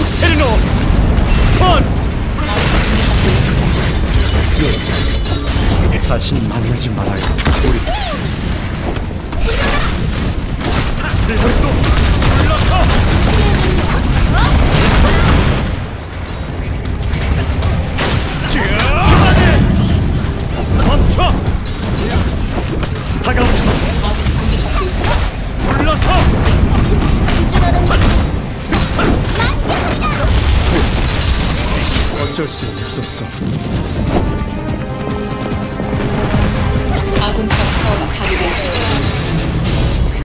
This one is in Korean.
인페르노 펀! 다시 만나지 말아요. 우리 또 올라서 멈춰! 다가오지 마! 올라서! 어쩔 수 없었어.